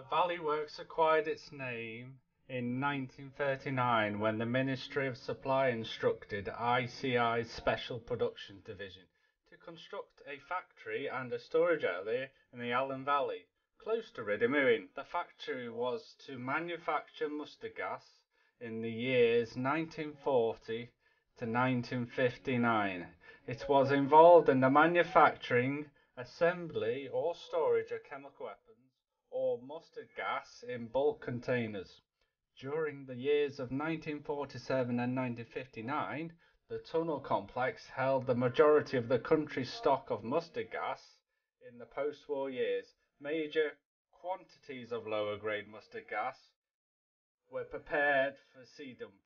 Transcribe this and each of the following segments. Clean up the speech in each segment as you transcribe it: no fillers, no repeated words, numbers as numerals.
Valley Works acquired its name in 1939 when the Ministry of Supply instructed ICI's Special Production Division to construct a factory and a storage area in the Allen Valley, close to Ridimewin. The factory was to manufacture mustard gas in the years 1940 to 1959. It was involved in the manufacturing, assembly or storage of chemical weapons or mustard gas in bulk containers. During the years of 1947 and 1959, the tunnel complex held the majority of the country's stock of mustard gas. In the post-war years, major quantities of lower grade mustard gas were prepared for sea dumping.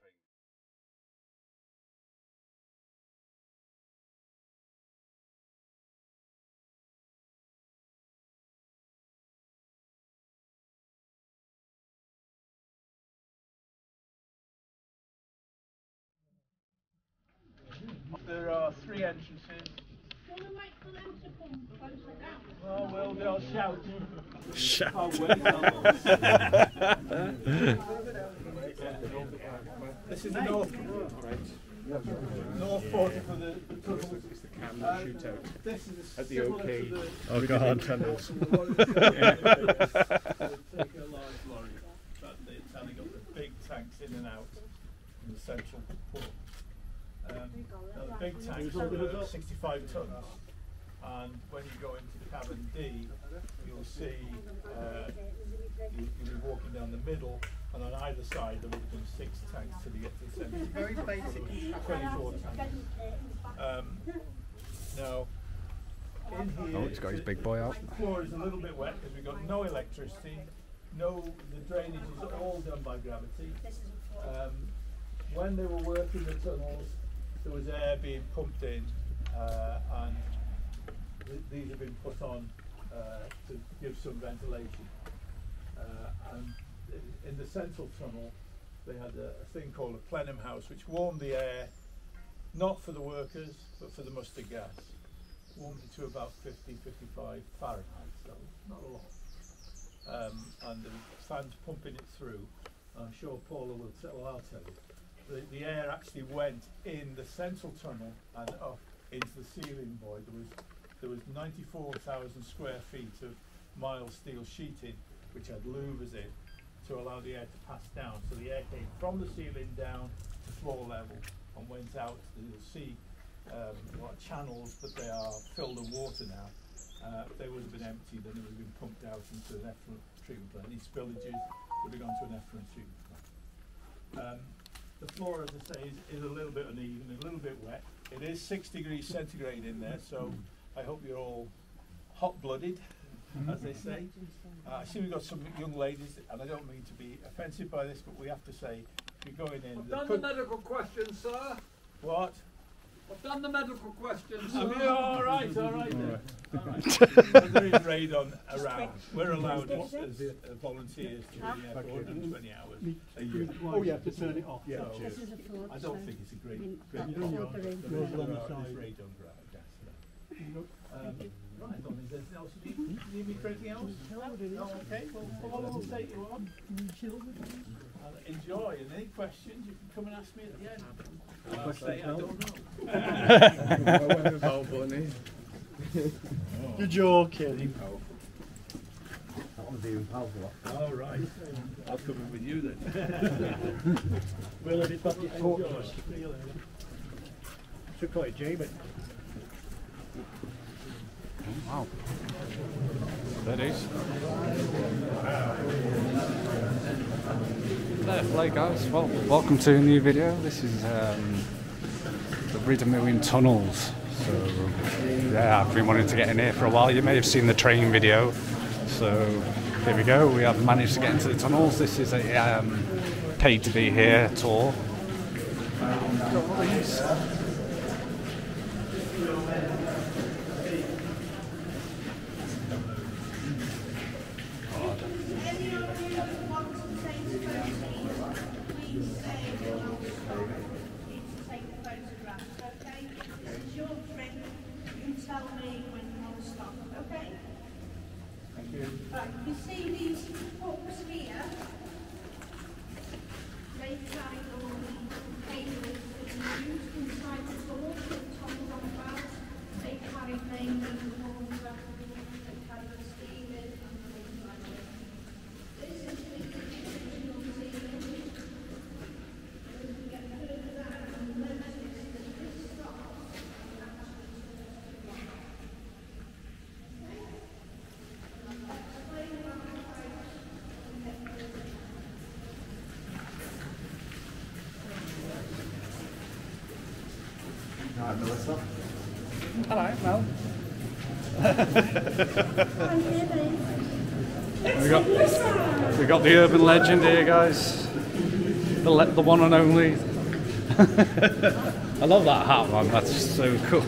There are 3 entrances. Do you want to wait for them to come closer down? Oh, well, they'll shout. Shout. Oh, wait, this is the north portal for the tunnel. It's the camera shootout This is at the OK. Oh God. Tunnels. Take a large lorry, but it's only got the big tanks in and out in the central port. Now the big tanks are 65 tons, and when you go into cabin D, you'll see you'll be walking down the middle, and on either side there will be 6 tanks till you get to the centre. Very basic. 24 tanks. Now, in here, Oh, it's got his big boy out. The floor is a little bit wet because we've got no electricity, the drainage is all done by gravity. When they were working the tunnels, there was air being pumped in, and these have been put on to give some ventilation. And in the central tunnel, they had a thing called a plenum house, which warmed the air, not for the workers, but for the mustard gas. Warmed it to about 50, 55 Fahrenheit, so not a lot. And the fans pumping it through. I'm sure Paula will tell, well, I'll tell you. The air actually went in the central tunnel and up into the ceiling void. There was 94,000 square feet of mild steel sheeting, which had louvers in to allow the air to pass down. So the air came from the ceiling down to floor level and went out. You'll see what channels, but they are filled with water now. If they would have been empty, then it would have been pumped out into an effluent treatment plant. These spillages would have gone to an effluent treatment plant. The floor, as I say, is a little bit uneven, a little bit wet. It is 6 degrees centigrade in there, so I hope you're all hot-blooded, as they say. I see we've got some young ladies, and I don't mean to be offensive by this, but we have to say, if you're going in... I've done the medical question, sir. What? I've done the medical question, sir. Have you? All right then. All right. There is radon around. We're allowed as volunteers to be here for 120 hours a year. Oh, yeah, to turn it off. Yeah. So, I don't think it's a great There's radon gas. Right, I don't think there's anything else you need me for anything else? No, okay, well, Paula will take you on. Enjoy, and any questions you can come and ask me at the end. I'll say I don't know. you're joking. All right, I'll come in with you then. Well, it's back to should call it Jamie. Wow. That is. Fair play, guys. Well, welcome to a new video. This is the Ridimewin tunnels. So, yeah, I've been wanting to get in here for a while. You may have seen the train video. So, here we go. We have managed to get into the tunnels. This is a paid to be here tour. Right, you see these Hello, Mel. we got the urban legend here, guys. The one and only. I love that hat, man. That's so cool.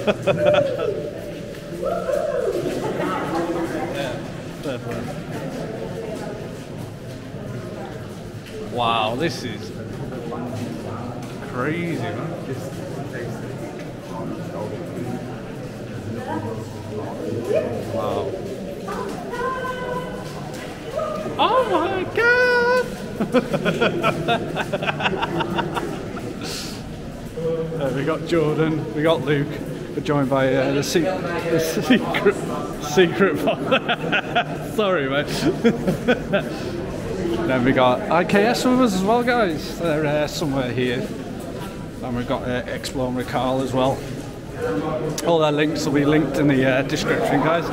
Wow, this is crazy, man. Wow. Oh my god! We got Jordan, we got Luke. We're joined by the secret sorry, mate. Then we got IKS with us as well, guys. They're somewhere here. And we've got Exploring with Carl as well. All their links will be linked in the description, guys.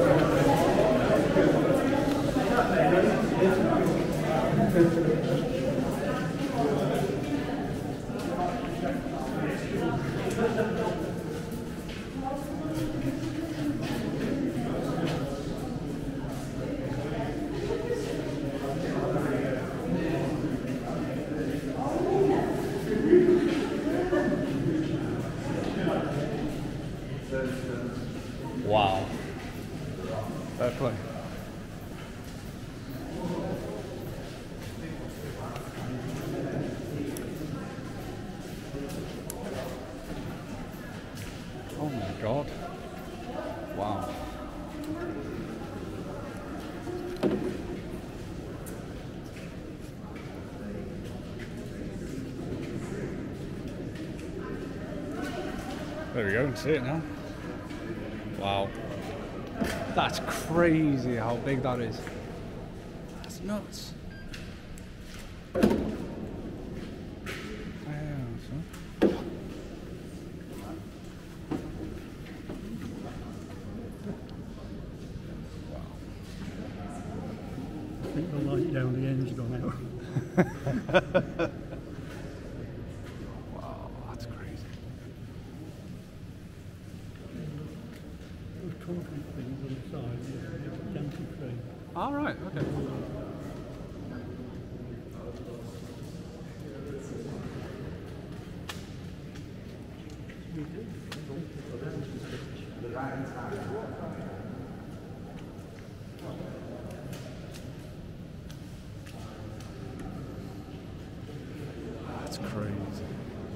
Wow. Fair play. Oh my god. Wow. There we go, you can see it now. Wow. That's crazy how big that is. That's nuts. I think the light down the end's gone out. Wow, that's crazy. Those concrete things on the side, it's empty frame. All right, okay. That's crazy.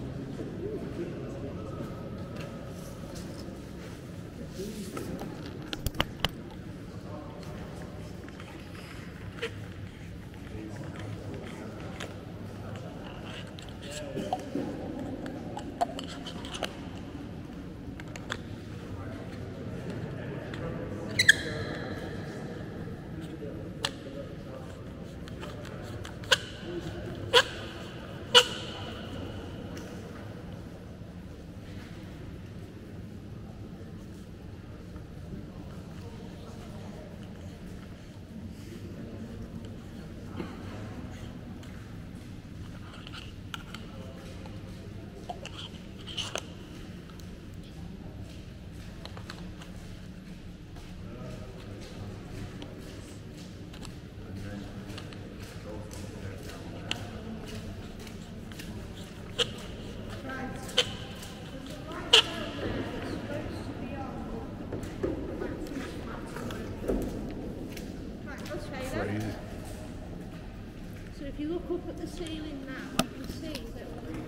Crazy. So if you look up at the ceiling now, you can see that.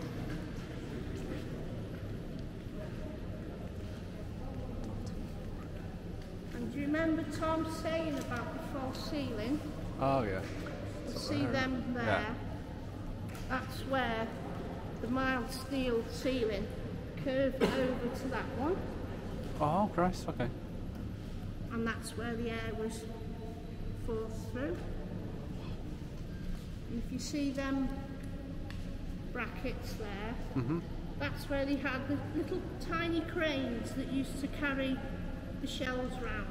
And do you remember Tom saying about the false ceiling? Oh yeah. You see them there? Yeah. That's where the mild steel ceiling curved over to that one. Oh Christ, okay. And that's where the air was forced through. And if you see them brackets there, that's where they had the little tiny cranes that used to carry the shells round.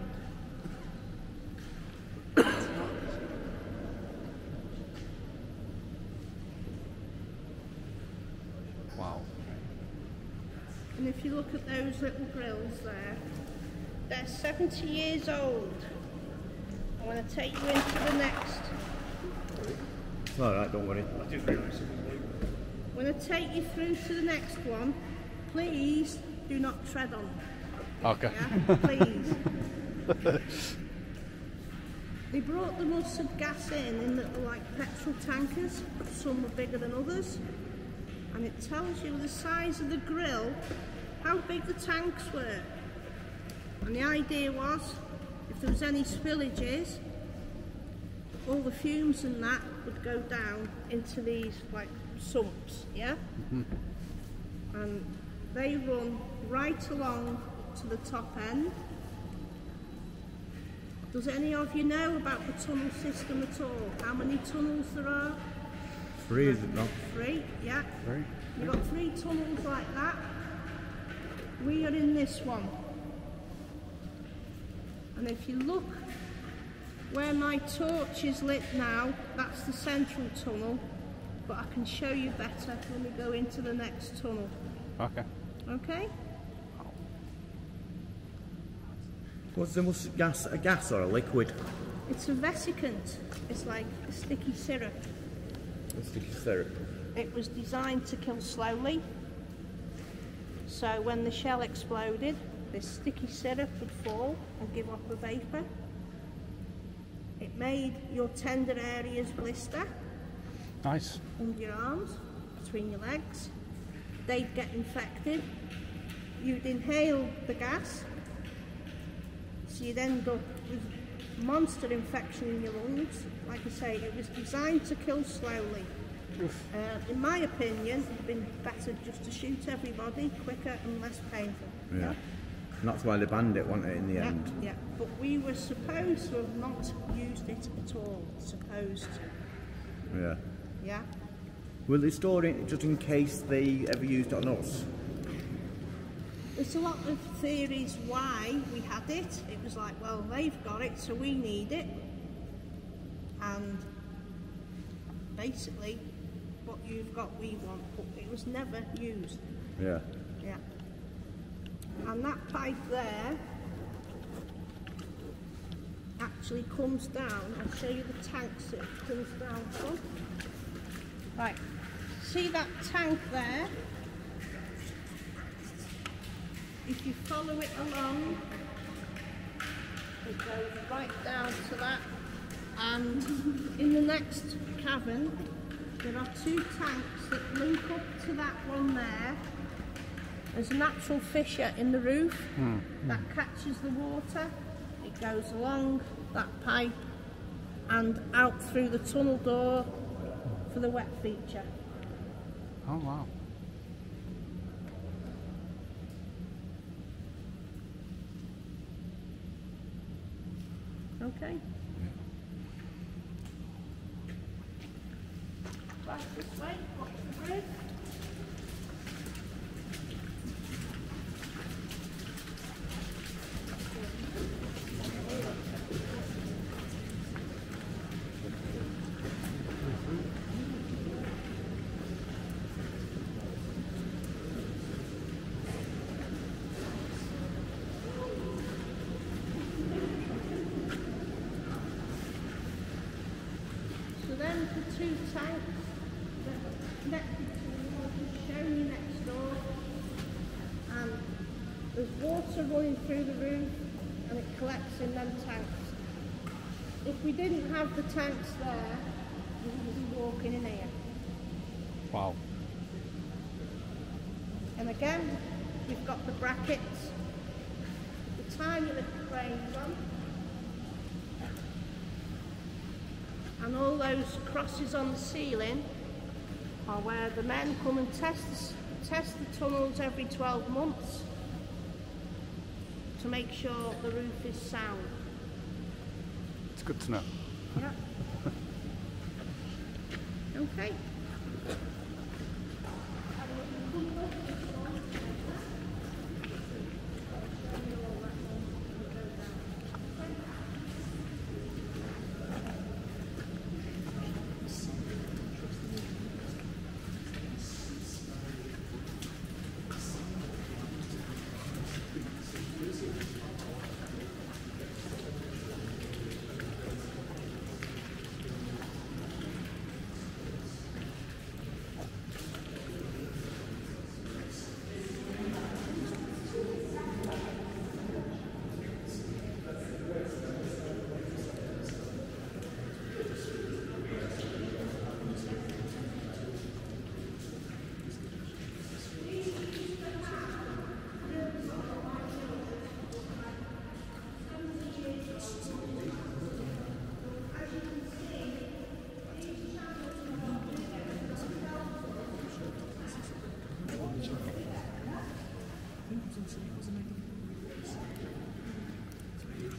Wow. And if you look at those little grills there, they're 70 years old. I want to take you into the next. It's alright, don't worry. I didn't realise it was legal. I'm going to take you through to the next one. Please do not tread on them. Okay. Yeah, please. They brought the mustard gas in little like petrol tankers. Some were bigger than others. And it tells you the size of the grill, how big the tanks were. And the idea was, if there was any spillages, all the fumes and that would go down into these like sumps, yeah? And they run right along to the top end. Does any of you know about the tunnel system at all? How many tunnels there are? 3, is it not? 3, yeah. 3. You've got 3 tunnels like that. We are in this one. And if you look where my torch is lit now, that's the central tunnel, but I can show you better when we go into the next tunnel. Okay. Okay? Was the mustard gas a gas or a liquid? It's a vesicant. It's like a sticky syrup. A sticky syrup. It was designed to kill slowly. So when the shell exploded, this sticky syrup would fall and give off a vapour. It made your tender areas blister. Nice. Under your arms, between your legs. They'd get infected. You'd inhale the gas. So you'd end up with monster infection in your lungs. Like I say, it was designed to kill slowly. In my opinion, it'd been better just to shoot everybody quicker and less painful. Yeah. And that's why they banned it, wasn't it, in the Yeah, end? yeah. But we were supposed to have not used it at all. Supposed to. Yeah. Yeah. Will they store it just in case they ever used it on us? There's a lot of theories why we had it. It was like, well, they've got it, so we need it. And basically, what you've got, we want. But it was never used. Yeah. Yeah. And that pipe there actually comes down. I'll show you the tanks that it comes down from. Right. See that tank there? If you follow it along, it goes right down to that. And in the next cavern, there are 2 tanks that link up to that one there. There's a natural fissure in the roof that catches the water. It goes along that pipe and out through the tunnel door for the wet feature. Oh wow. Okay. Right this way, watch the bridge. So then the 2 tanks that are connected to the wall is shown you next door, and there's water running through the roof and it collects in them tanks. If we didn't have the tanks there, we would be walking in here. Wow. And again, we've got the brackets, the tiny little cranes on, and all those crosses on the ceiling are where the men come and test the tunnels every 12 months to make sure the roof is sound. It's good to know. Yeah. Okay.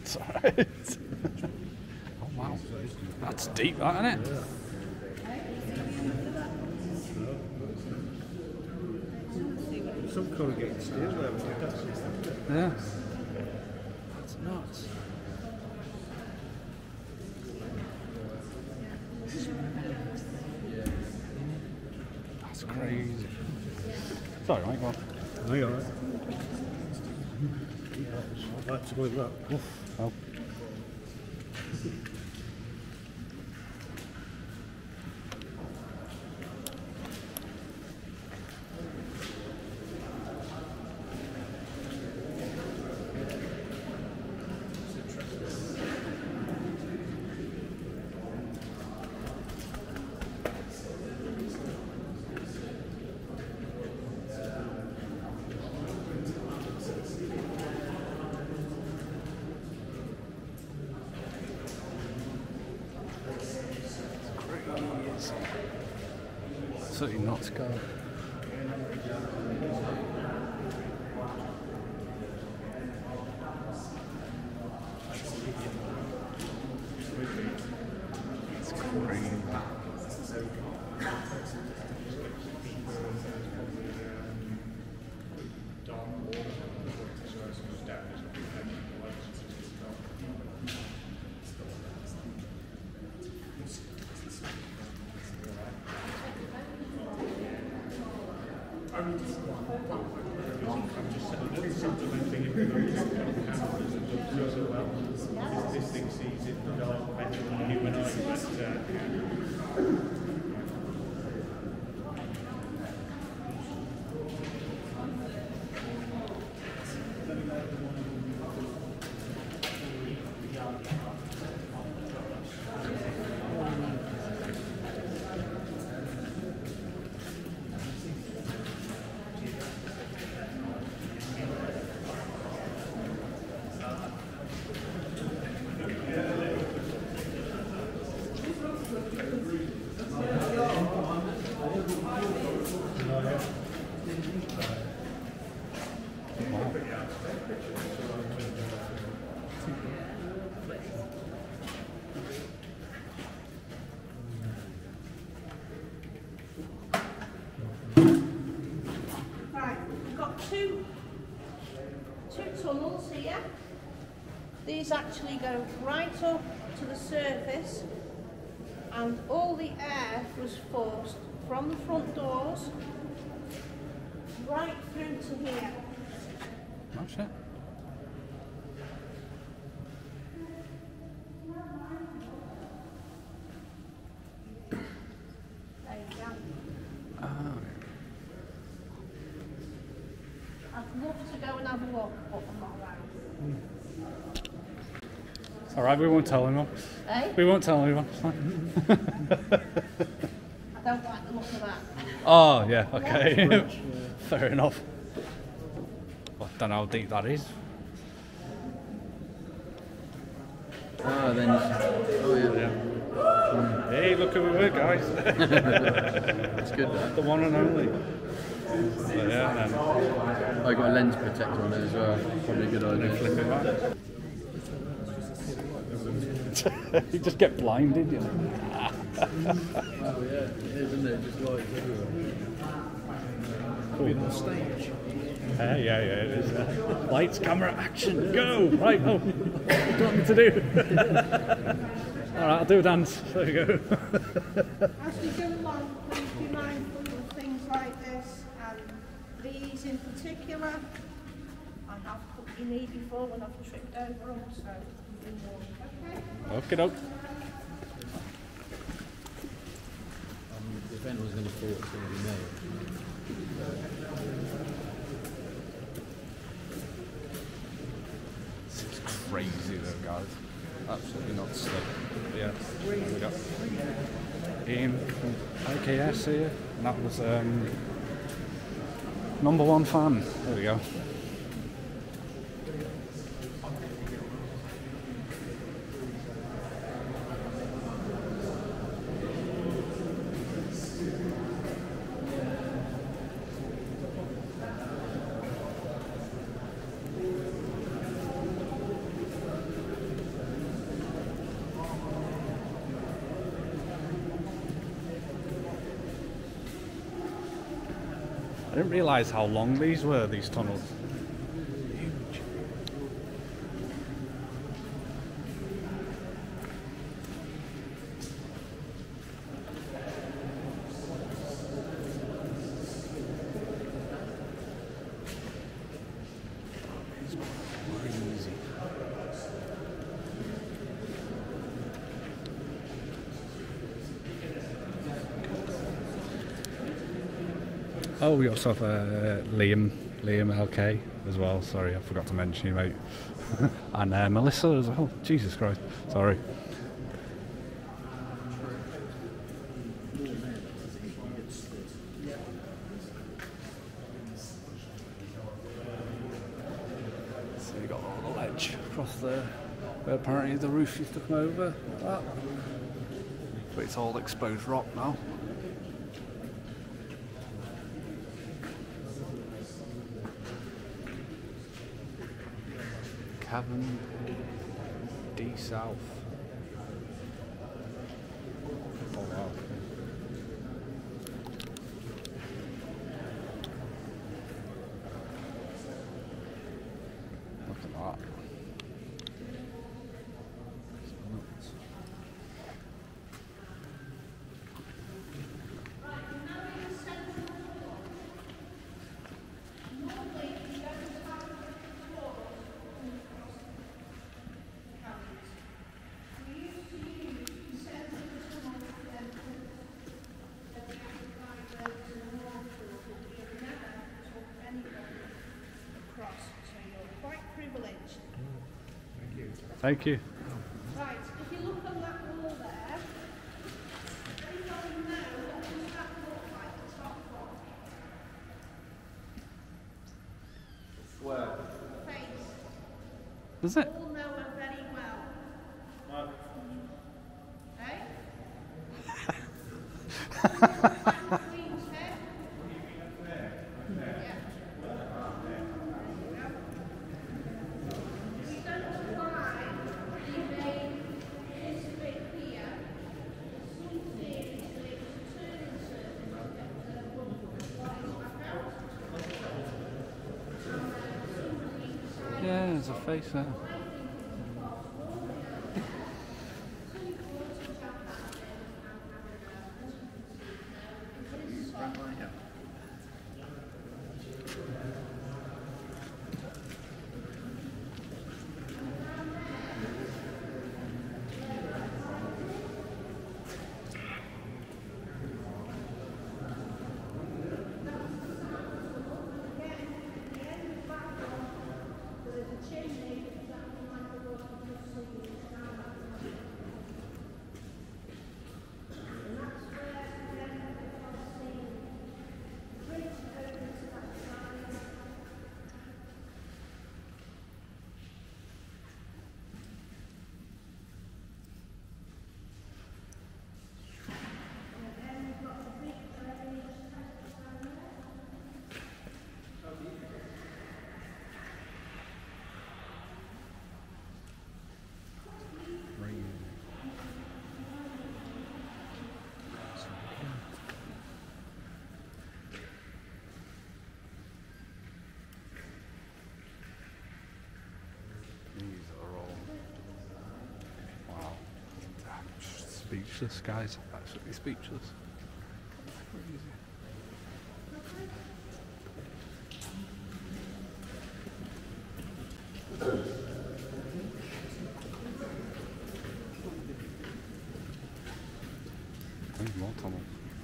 That's alright. Oh wow, that's deep, that, isn't it? Some corrugated steel there, that's Yeah. That's nuts. That's crazy. Sorry, mate, well. No, you're alright. I'd like to go with that. Oh. Absolutely nuts, guy. It's crazy. This thing sees it develop better than human eye, Right, we've got two tunnels here. These actually go right up to the surface, and all the air was forced from the front doors right through to here. That's it. There you go. Oh. I'd love to go and have a look, but I'm not around. It's alright, we won't tell anyone. Eh? We won't tell anyone. It's fine. I don't like the look of that. Oh, yeah, okay. Fair enough. I don't know how deep that is. Ah, then. Oh, yeah. Hey, look who we were, guys. It's good, that. The one and only. So, yeah, and then I got a lens protector on it as well. Probably a good idea. flip it back. You just get blinded, you know. Oh, yeah, it is, isn't it? Just lights everywhere. Cool. On stage. Yeah, it is. Lights, camera, action, go! Right, oh, what do you want me to do? Alright, I'll do a dance. There you go. As we go along, please be mindful of things like this, and these in particular. I have put your knee before when I've tripped over them, so you've been warned. Okay? Okie doke. If anyone's going to fall, it's going to be me. This is crazy though, guys. Absolutely not slick. Yeah, there we go. Ian from IKS here, and that was number one fan. There we go. didn't realise how long these were, these tunnels. Huge. It's crazy. Oh, we also have Liam LK as well. Sorry, I forgot to mention you, mate. And Melissa as well. Jesus Christ. Sorry. So you got all the ledge across there. Where apparently the roof used to come over like that. But it's all exposed rock now. Cavern D South. Oh wow. Look at that. It's nuts. Thank you. Right, if you look on that wall there, anyone know what does that look like, the top one? Where? Face. Does it? All know her very well. Eh? Queen's head. Yeah. We don't know why they made this bit here. Some theories that it was a turning surface to get the bodies back out. Yeah, there's a face there. Speechless, guys. Absolutely speechless. Crazy. There's more tunnels.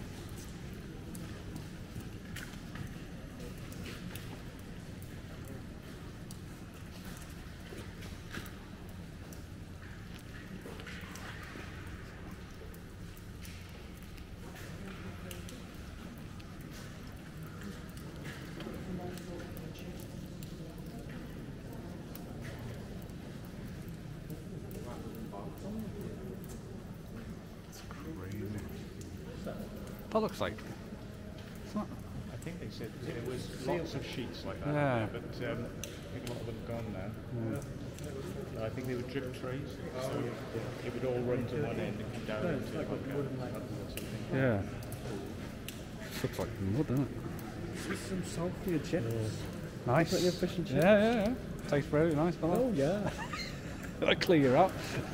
That looks like. It's not. I think they said there was lots of sheets like that, Yeah. but I think a lot of them are gone now. I think they were drip trays, so it would all run to one end and come down into like a or something. Yeah. It looks like mud, doesn't it? Just some salt for your chips. Nice. Put your fish and chips. Yeah. Tastes very nice, doesn't it? Oh yeah. Gotta clear out.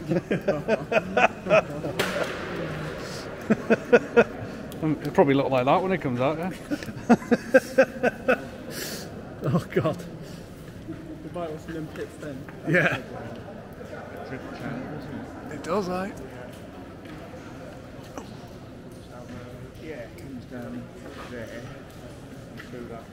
It'll probably look like that when it comes out, yeah? Oh god. We might want some pits then. Yeah. It does, right? Yeah, it comes down there and through that.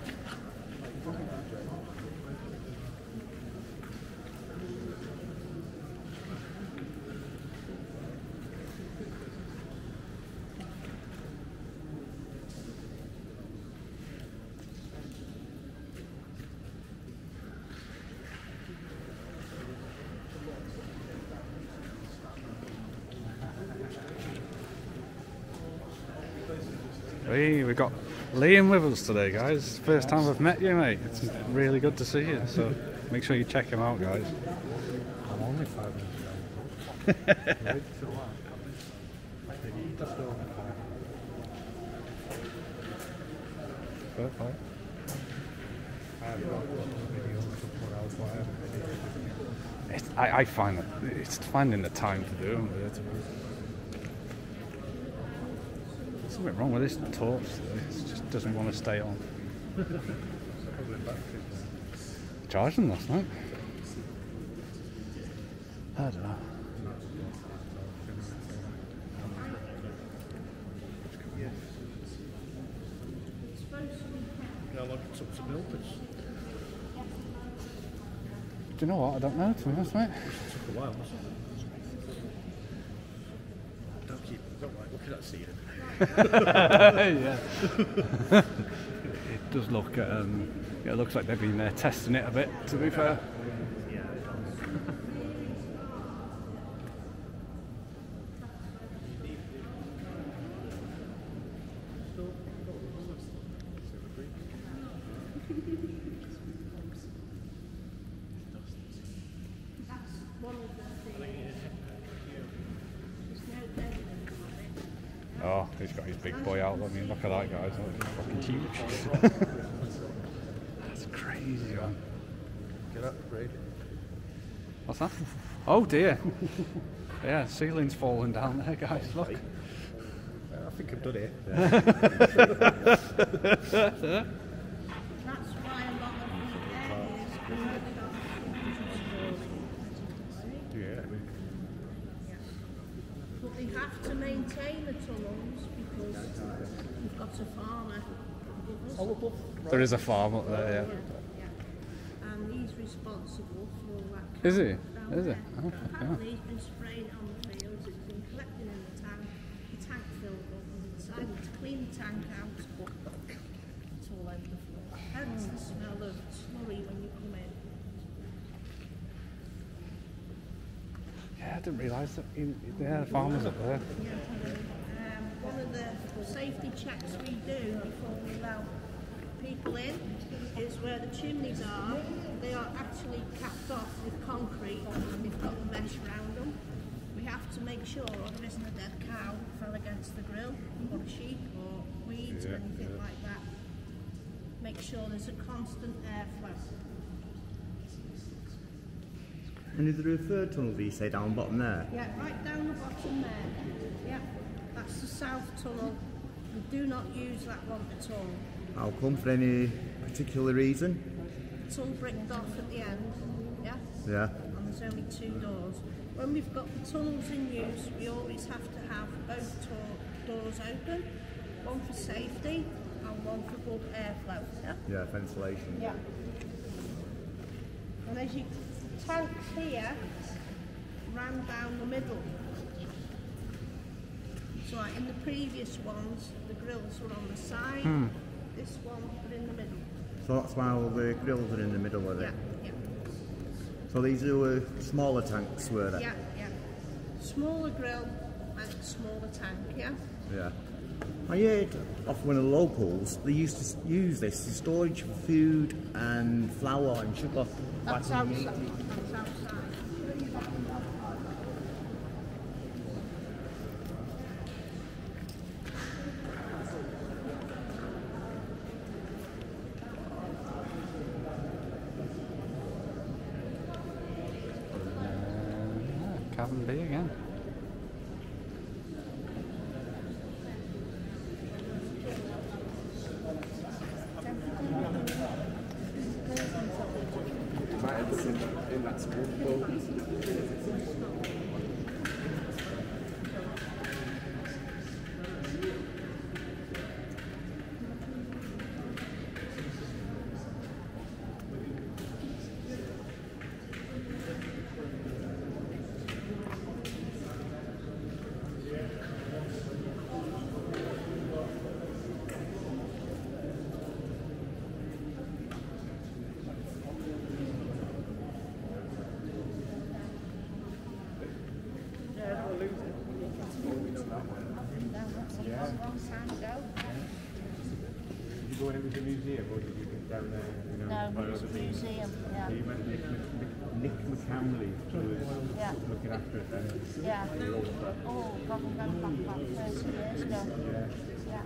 Hey, we've got Liam with us today, guys. First time I've met you, mate. It's really good to see you. So make sure you check him out, guys. I'm only 5 minutes down. Fair play. I find that it's finding the time to do them. There's something wrong with this torch. It just doesn't want to stay on. Charged them last night. I don't know. Yeah, like it's up to milk. Do you know what? I don't know, to be honest, mate. It took a while, wasn't it? Don't like looking at seeing Yeah. It does look, it looks like they've been testing it a bit, to be fair. Oh, he's got his big boy out. I mean, look at that, guys. He's fucking huge. That's crazy, man. Get up, Brady. What's that? Oh dear. Yeah, ceiling's falling down there, guys. Look. I think I've done it. That's why a lot of the areas Yeah. but they have to maintain the tunnels because we've got a farmer above us. There is a farm up there, yeah. Yeah. And he's responsible for all that. Is he? down Is he? there. Oh, fuck yeah. Apparently he's been spraying it on the fields, it's been collecting in the tank filled up, and we decided to clean the tank out, but it's all over the floor. Hence the smell of slurry when you come in. Yeah, I didn't realise that. Yeah, the farmer's up there. One of the safety checks we do before we allow people in is where the chimneys are. They are actually capped off with concrete and they've got the mesh around them. We have to make sure there isn't a dead cow fell against the grill, or a sheep, or weeds, or anything like that. Make sure there's a constant airflow. And is there a third tunnel, do you say, down bottom there? Yeah, right down the bottom there. Yeah, that's the south tunnel. We do not use that one at all. How come, for any particular reason? It's all bricked off at the end, yeah? Yeah. And there's only 2 doors. When we've got the tunnels in use, we always have to have both doors open, one for safety and one for good airflow, yeah? Yeah, ventilation. Yeah. And as you tanks here ran down the middle. So like in the previous ones, the grills were on the side. This one, they're in the middle. So that's why all the grills are in the middle of it? Yeah. So these were smaller tanks, were they? Yeah. Smaller grill and smaller tank, yeah? Yeah. I heard off one of the locals, they used to use this as storage for food and flour and sugar. That's outside. That's outside. Cabin B again. In that small boat. Did you go in with the museum or did you get down there? You know, No, it's a museum, yeah. So you met Nick McCamley, who was looking after it then? Yeah. Oh, probably going back about 30 years ago. Yeah.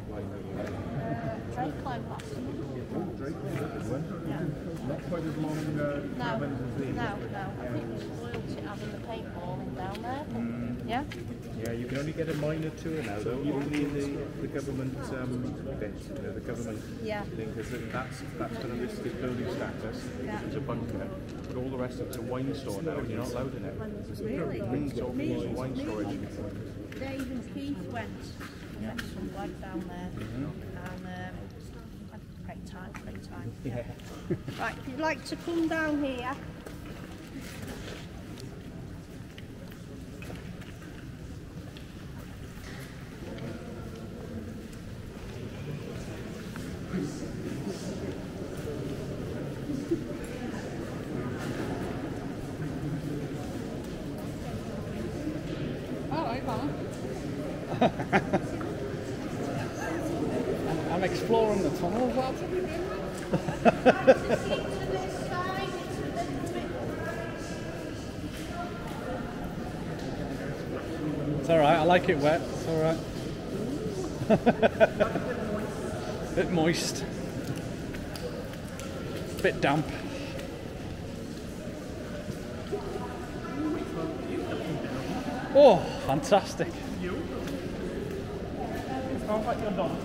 Drake climbed past them. Oh, Drake, Yeah. not quite as long No, as these. no. I think it's loyalty having the paintballing down there. But, yeah. Yeah, you can only get a minor tour now though, only in the government bit, you know, the government thing, because that's got a listed building status, it's a bunker, but all the rest of it's a wine store now and you're not allowed in it. Really? It's all wine storage. Dave and Keith went some like down there, and had a great time. Yeah. Right, if you'd like to come down here. I'm exploring the tunnel, lad. It's alright, I like it wet, it's alright. Bit moist. Bit damp. Oh, fantastic. Sounds like you're not.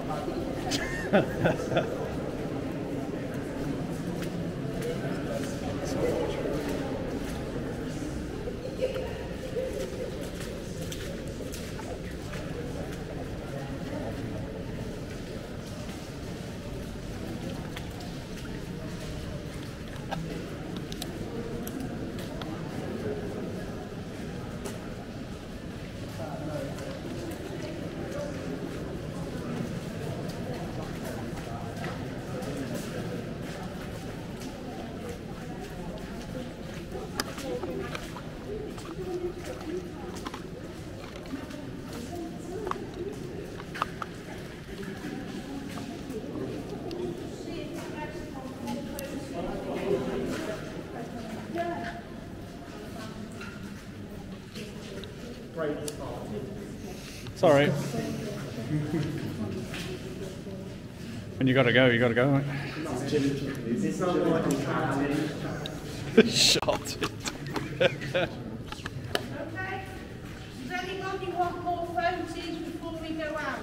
Sorry. When you gotta go, you gotta go. Right? Shot it. Okay. Does anybody want more photos before we go out?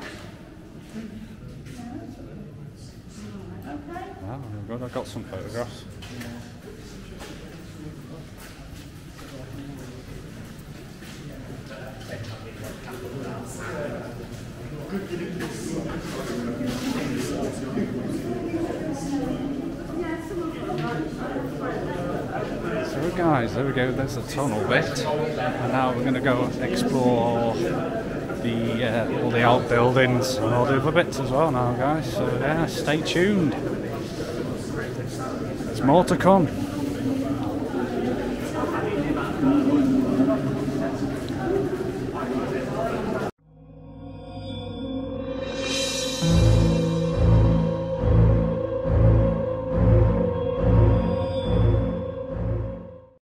Okay. Wow, good. I've got some photographs. So guys, there we go, there's the tunnel bit, and now we're going to go explore the all the outbuildings and all the other bits as well now guys, so yeah, stay tuned, there's more to come.